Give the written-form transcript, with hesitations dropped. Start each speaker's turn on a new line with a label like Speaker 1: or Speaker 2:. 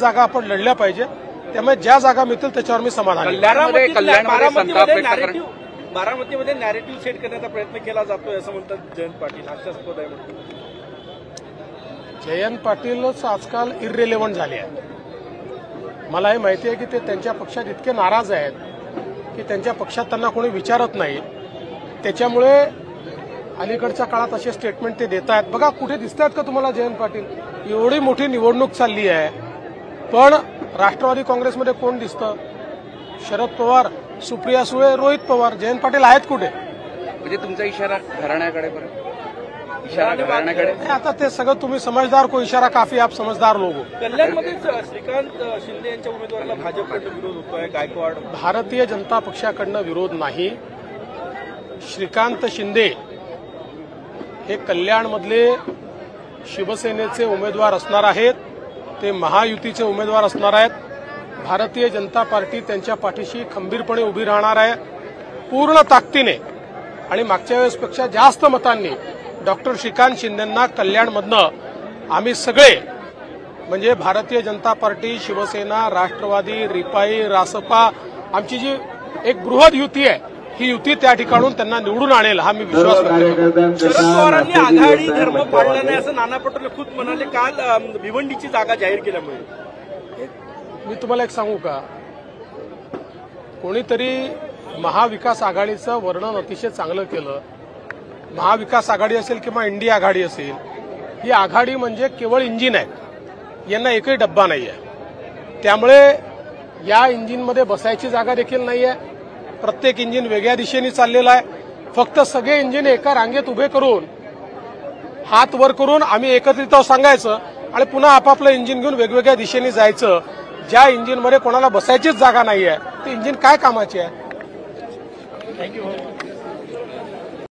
Speaker 1: जागा आपण लढल्या पाहिजे। त्यामुळे ज्या जागा मिळतील त्याच्यावर मी समाधान आहे।
Speaker 2: बारामतीमध्ये नॅरेटिव्ह सेट करण्याचा प्रयत्न केला जातोय असं म्हणतात जयंत पाटील, हास्यास्पद आहे म्हणतात।
Speaker 1: जयंत पाटीलच आजकाल इररिलेव्हंट झाले आहेत। मला हे माहिती आहे की ते त्यांच्या पक्षात इतके नाराज आहेत की त्यांच्या पक्षात त्यांना कोणी विचारत नाही। त्याच्यामुळे अलीकडच्या काळात असे स्टेटमेंट ते देत आहेत। बघा कुठे दिसतात का तुम्हाला जयंत पाटील? एवढी मोठी निवडणूक चालली आहे, पण राष्ट्रवादी काँग्रेसमध्ये कोण दिसतं? शरद पवार, सुप्रिया सुळे, रोहित पवार, जयंत पाटील आहेत कुठे?
Speaker 3: म्हणजे तुमचा इशारा घराण्याकडे घराण्याकडे
Speaker 1: आता ते सगळं तुम्ही समझदार को इशारा काफी, आप समझदार लोग हो।
Speaker 2: कल्याणमध्ये श्रीकांत शिंदे यांच्या उमेदवाराला भाजपकडून विरोध होतोय, गायकवाड।
Speaker 1: भारतीय जनता पक्षाकडनं विरोध नाही। श्रीकांत शिंदे हे कल्याणमधले शिवसेनेचे उमेदवार असणार आहेत, ते महायुतीचे उमेदवार असणार आहेत। भारतीय जनता पार्टी त्यांच्या पाठीशी खंबीरपणे उभी राहणार आहे पूर्ण ताकदीने, आणि मागच्या वेळेसपेक्षा जास्त मतांनी डॉक्टर श्रीकांत शिंदेंना कल्याणमधनं आम्ही सगळे म्हणजे भारतीय जनता पार्टी, शिवसेना, राष्ट्रवादी, रिपाई, रासपा, आमची जी एक बृहद युती आहे, ही युती त्या ठिकाणून त्यांना निवडून आणेल हा मी विश्वास करतो।
Speaker 2: शरद पवारांनी आघाडी धर्म पाळला नाही असं नाना पटोले खुद म्हणाले काल भिवंडीची जागा जाहीर केल्यामुळे।
Speaker 1: मी तुम्हाला एक सांगू का, कोणीतरी महाविकास आघाडीचं वर्णन अतिशय चांगलं केलं। महाविकास आघाडी असेल किंवा इंडिया आघाडी असेल, ही आघाडी म्हणजे केवळ इंजिन आहे, यांना एकही डब्बा नाही आहे। त्यामुळे या इंजिनमध्ये बसायची जागा देखील नाही आहे। प्रत्येक इंजिन वेगळ्या दिशेने चाललेलं आहे। फक्त सगळे इंजिन एका रांगेत उभे करून हात वर करून आम्ही एकत्रित सांगायचं आणि पुन्हा आपापलं इंजिन घेऊन वेगवेगळ्या दिशेने जायचं। ज्या इंजिनमध्ये कोणाला बसायचीच जागा नाही आहे, ते इंजिन काय कामाचे आहे?
Speaker 2: थँक्यू।